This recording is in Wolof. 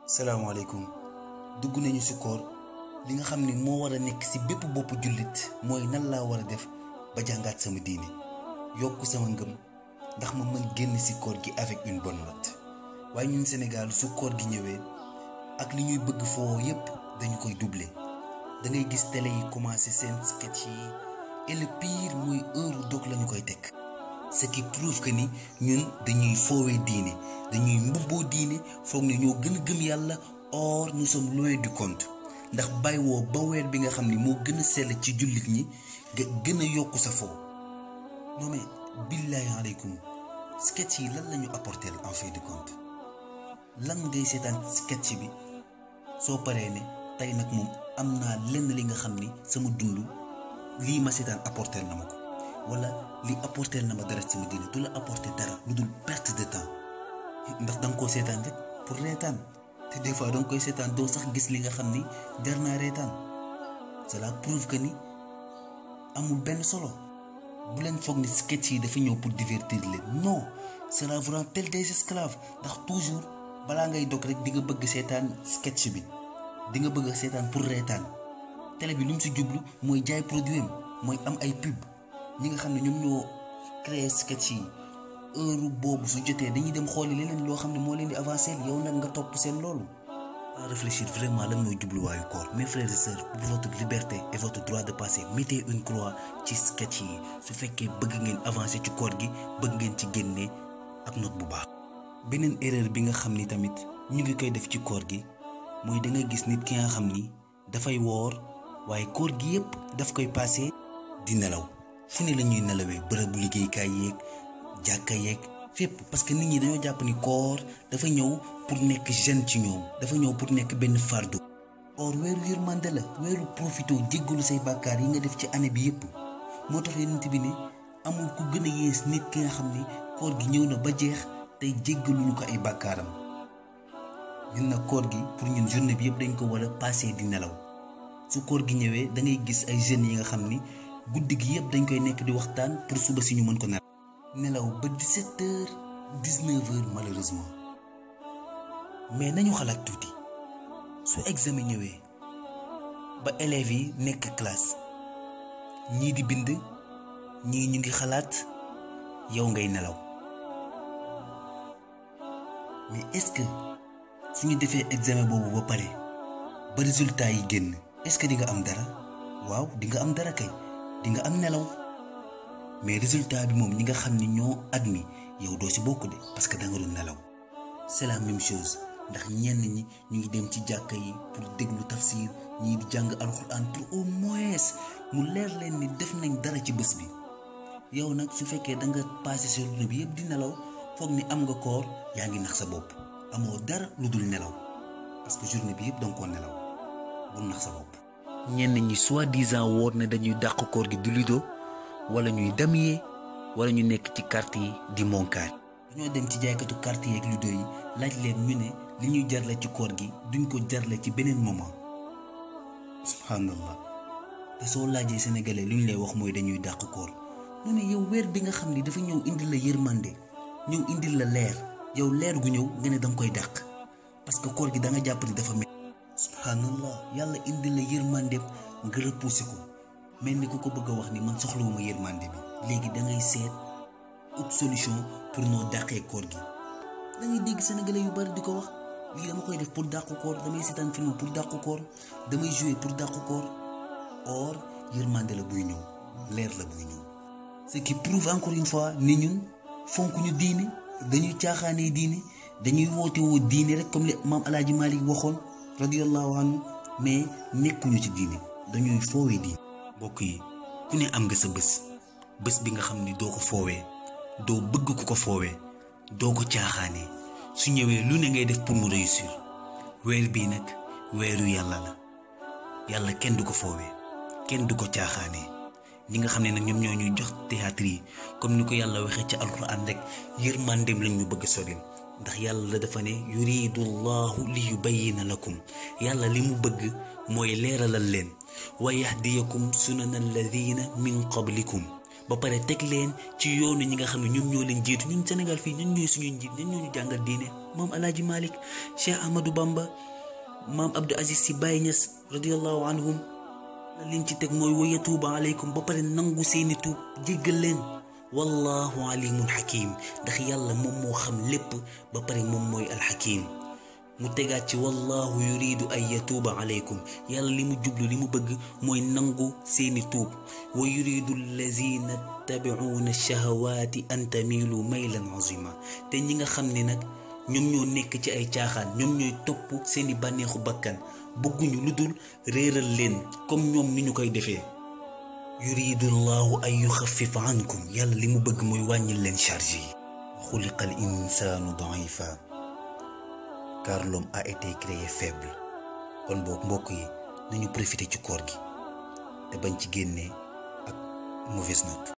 salaamaaleykum dugg nañu ci koor li nga xam ne moo war a nekk ci bépp boppu jullit mooy nan laa war a def ba jàngaat sama diine yokk sama ngëm ndax ma mën génn ci koor gi avec une bonne note waaye ñun Sénégal su koor gi ñëwee ak li ñuy bëgg foo yépp dañu koy doubler da ngay gis télé yi commencé seen sketch yi et le pire mooy heure dog lañu koy teg ce qui prouve que ni ñun dañuy foowee diine dañuy mbubboo diine foog ne ñoo gën a gëm yàlla or nous sommes loin du compte ndax bàyyi woo ba weer bi nga xam ni moo gën a sell ci jullit ñi nga gën a yokku sa foo non mais billahi aleykum sketch yi lan la ñu apporter en fin de compte lan ngay seetaan sketch bi soo paree ne tey nag moom am naa lenn li nga xam ni sama dund lii ma seetaan apporter na ma ko wala li apporter na ma dara sama diine du la apporter dara lu dul perte de temps ndax danga koo seetaan rek pour reetaan te des fois danga koy seetaan doo sax gis li nga xam ni jar naa reetaan cela prouve que ni amul benn solo bu leen foog ni sketch yi dafa ñëw pour divertir leen non cela vous rend tel des esclaves ndax toujours balaa ngay dog rek di nga bëgg seetaan sketch bi di nga bëgg seetaan pour reetaan télé bi lu mu si jublu mooy jaay produit am mooy am ay pub ñi nga xam ne ñoom ñoo créé sketch yi heure boobu su jotee dañuy dem xooli leneen loo xam ne moo leen di avancer yow nag nga topp seen loolu. à réfléchir vraiment lan mooy jubluwaayu koor mes frères et sœurs pour votre liberté et votre droit de passer mettez une croix ci sketch yi su fekkee bëgg ngeen avancer ci koor gi bëgg ngeen ci génnee ak note bu baax. beneen erreur bi nga xam ni tamit ñu ngi koy def ci koor gi mooy da nga gis nit ki nga xam ni dafay woor waaye koor gi yépp daf koy passer di nelaw fu ne la ñuy nelawee bërëbu liggéeykaay yeeg jàkka yeeg fépp parce que nit ñi dañoo jàpp ni koor dafa ñëw pour nekk jeune ci ñoom dafa ñëw pour nekk benn fardeau. or weeru yërmande la weeru profité jéggalu say bàkkaar yi nga def ci année bi yépp moo tax yonent bi ne amul ku gën a yées nit ki nga xam ni koor gi ñëw na ba jeex tey jéggaluñu ko ay bàkkaaram ñun nag koor gi pour ñun journée bi yépp dañ ko war a passer di nelaw su koor gi ñëwee da ngay gis ay jeunes yi nga xam ni guddi gi yépp dañ koy nekk di waxtaan pour suba si ñu mën ko nelaw ba 17h 19h malheureusement mais nañu xalaat tuuti su examen ñëwee ba élèves yi nekk classe ñii di bind ñii ñu ngi xalaat yow ngay nelaw mais est-ce que suñu defee examen boobu ba pare ba résultat yi génn est-ce que di nga am dara waaw di nga am dara kay di nga am nelaw mais résultat bi moom ñi nga xam ni ñoo admis yow doo ci bokk de parce que da nga doon nelaw c'est la même chose ndax ñenn ñi ñu ngi dem ci jàkka yi pour déglu tafsir ñii di jàng alxuraan pour au moins mu leer leen ni def nañ dara ci bés bi yow nag su fekkee da nga passé sa journée bi yëpp di nelaw foog ni am nga koor yaa ngi nax sa bopp amoo dara lu dul nelaw parce que journée bi yëpp danga koo nelaw bu nax sa bopp. ñenn ñi soi-disant woor ne dañuy dàq koor gi di ludo wala ñuy damier wala ñu nekk ci carte yi di monkaat dañoo dem ci jaaykatu carte yi ak ludo yi laaj leen ñu ne li ñuy jarle ci koor gi duñ ko jarle ci beneen moment subhanallah te soo laajee sénégalais lu ñu lay wax mooy dañuy dàq koor ñu ne yow weer bi nga xam ni dafa ñëw indil la yërmande ñëw indil la leer yow leer gu ñëw nga ne danga koy dàq parce que koor gi da nga jàpp ni dafa mel subhanallah yàlla indil la yërmande nga repoussé ko mel ni ku ko bëgg a wax ni man soxlawuma yërmande bi léegi da ngay seet autre solution pour noo dàqee koor gi da ngay dégg sénégalais yu bari di ko wax lii dama koy def pour dàqu koor damay seetaan film pour dàqu koor damay jouer pour dàqu koor or yërmande la buy ñëw leer la buy ñëw ce qui prouve encore une fois ni ñun fonk ñu diine dañuy caaxaanee diine dañuy woote woo diine rek comme li maam Alaaji Malik waxoon radiyallahu anhu mais nekkuñu ci diine dañuy foowee diine mbokk yi ku ne am nga sa bés bi nga xam ni doo ko foowee doo bëgg ku ko foowee doo ko caaxaanee su ñëwee lu ne ngay def pour mu réussir weer bii nag weeru yàlla la yàlla kenn du ko foowee kenn du ko caaxaanee ñi nga xam ne nag ñoom ñoo ñuy jox théâtre yi comme ni ko yàlla waxee ci alquran rek yërmandeem lañ ñu bëgg soril ndax yàlla la dafa ne yuridu llahu li yubayyina lakum yàlla li mu bëgg mooy leeralal leen wa yahdiyakum sunana alladina min qablikum ba pare teg leen ci yoonu ñi nga xam ne ñoom ñoo leen jiitu. ñun Sénégal fii ñun ñooy suñuy njiit ñun ñoo ñu jàngal diine. maam Alaaji Malick, Cheikh Ahmadou Bamba, maam Abdou Aziz Sy Baye Niass radiyallahu anhum liñ ci teg mooy wa yatuuba aleykum ba pare nangu seeni tuub jéggal leen. wallahu alimun hakim ndax yàlla moom moo xam lépp ba pare moom mooy alxakim. mu tegaat ci wallahu yuridu an yatuuba aleykum yàlla li mu jublu li mu bëgg mooy nangu seeni tuub. wa yuridu allazina tabi'una shahawaati an tamilu maylan azima te ñi nga xam ne nag ñoom ñoo nekk ci ay caaxaan ñoom ñooy topp seeni bànneexu bakkan bëgguñu lu dul réeral leen comme ñoom ni ñu koy defee. yuridu llahu an yuxaffif ankum yàlla li mu bëgg mooy wàññil leen charge yi. xuliqa al insaanu daifa car l'homme a été créé faible. kon boog mbokk yi nañu profité ci koor gi te bañ ci génnee ak mauvaise note.